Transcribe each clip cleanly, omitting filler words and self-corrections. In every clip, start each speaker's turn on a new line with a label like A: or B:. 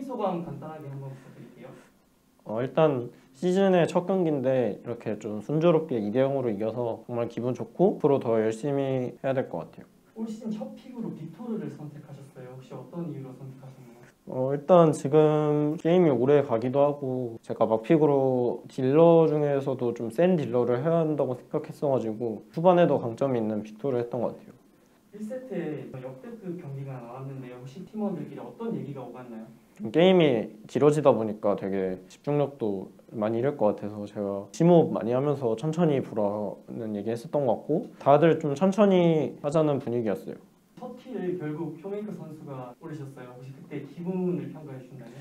A: 소감 간단하게 한번 부탁드릴게요.
B: 일단 시즌의 첫 경기인데 이렇게 좀 순조롭게 2대0으로 이겨서 정말 기분 좋고 앞으로 더 열심히 해야 될 것 같아요.
A: 올 시즌 첫 픽으로 빅토르를 선택하셨어요. 혹시 어떤 이유로 선택하셨나요?
B: 일단 지금 게임이 오래 가기도 하고 제가 막픽으로 딜러 중에서도 좀 센 딜러를 해야 한다고 생각했어가지고 후반에도 강점이 있는 빅토를 했던 것 같아요.
A: 1세트에 역대급 경기가 나왔는데 혹시 팀원들끼리 어떤 얘기가 오갔나요?
B: 게임이 길어지다 보니까 되게 집중력도 많이 잃을 것 같아서 제가 심호흡 많이 하면서 천천히 보라는 얘기 했었던 것 같고 다들 좀 천천히 하자는 분위기였어요.
A: 첫 킬을 결국 쇼메이커 선수가 올리셨어요. 혹시 그때 기분을 평가해 주신다면?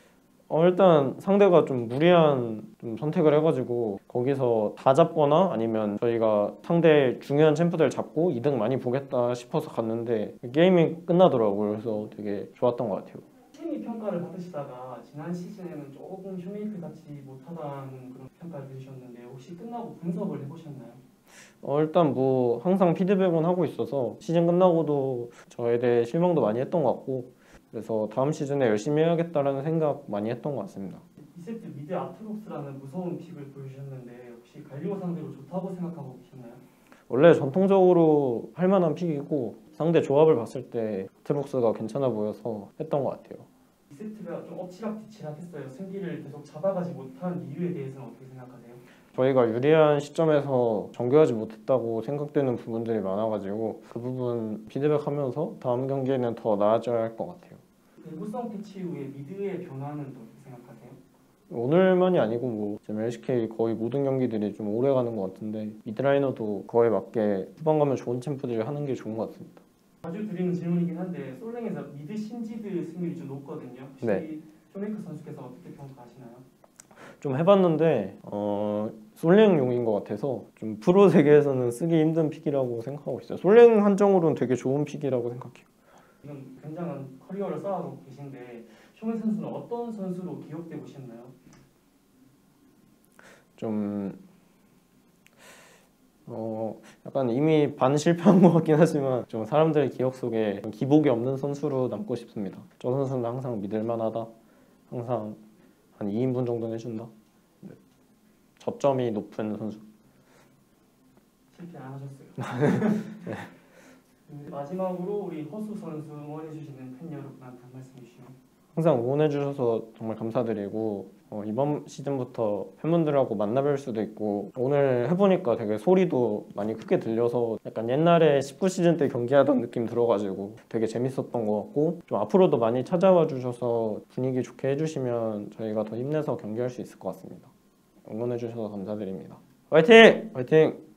B: 일단 상대가 좀 무리한 좀 선택을 해가지고 거기서 다 잡거나 아니면 저희가 상대 중요한 챔프들 잡고 이득 많이 보겠다 싶어서 갔는데 게임이 끝나더라고요. 그래서 되게 좋았던 것 같아요.
A: 팀이 평가를 받으시다가 지난 시즌에는 조금 쇼메이크 같이 못하다는 그런 평가를 들으셨는데 혹시 끝나고 분석을 해보셨나요?
B: 일단 뭐 항상 피드백은 하고 있어서 시즌 끝나고도 저에 대해 실망도 많이 했던 것 같고 그래서 다음 시즌에 열심히 해야겠다라는 생각 많이 했던 것 같습니다.
A: 2세트 미드 아트록스라는 무서운 픽을 보여주셨는데 혹시 갈리오 상대로 좋다고 생각하고 계셨나요?
B: 원래 전통적으로 할 만한 픽이고 상대 조합을 봤을 때 아트록스가 괜찮아 보여서 했던 것 같아요.
A: 2세트가 좀 엎치락뒤치락했어요. 승기를 계속 잡아가지 못한 이유에 대해서는 어떻게 생각하세요?
B: 저희가 유리한 시점에서 정교하지 못했다고 생각되는 부분들이 많아가지고 그 부분 피드백하면서 다음 경기에는 더 나아져야 할 것 같아요.
A: 내구성 패치 이후에 미드의 변화는 어떻게 생각하세요?
B: 오늘만이 아니고 뭐 지금 LCK 거의 모든 경기들이 좀 오래 가는 것 같은데 미드라이너도 그거에 맞게 후반 가면 좋은 챔프들이 하는 게 좋은 것 같습니다.
A: 자주 드리는 질문이긴 한데 솔랭에서 미드 신지드 승률이 좀 높거든요. 혹시
B: 네.
A: 쇼메이커 선수께서 어떻게 평가하시나요?
B: 좀 해봤는데 솔랭용인 것 같아서 좀 프로 세계에서는 쓰기 힘든 픽이라고 생각하고 있어요. 솔랭 한정으로는 되게 좋은 픽이라고 생각해요.
A: 지금 굉장한 커리어를 쌓아가고 계신데 쇼메 선수는 어떤 선수로 기억되고 싶나요?
B: 좀 약간 이미 반 실패한 것 같긴 하지만 좀 사람들의 기억 속에 좀 기복이 없는 선수로 남고 싶습니다. 저 선수는 항상 믿을만하다. 항상 한 2인분 정도는 해준다. 네. 저점이 높은 선수.
A: 실패 안 하셨어요.
B: 네.
A: 마지막으로 우리 허수 선수 응원해주시는 팬 여러분한테 한 말씀 해주시면.
B: 항상 응원해주셔서 정말 감사드리고 이번 시즌부터 팬분들하고 만나뵐 수도 있고 오늘 해보니까 되게 소리도 많이 크게 들려서 약간 옛날에 19시즌 때 경기하던 느낌 들어가지고 되게 재밌었던 것 같고 좀 앞으로도 많이 찾아와 주셔서 분위기 좋게 해주시면 저희가 더 힘내서 경기할 수 있을 것 같습니다. 응원해주셔서 감사드립니다. 화이팅! 화이팅!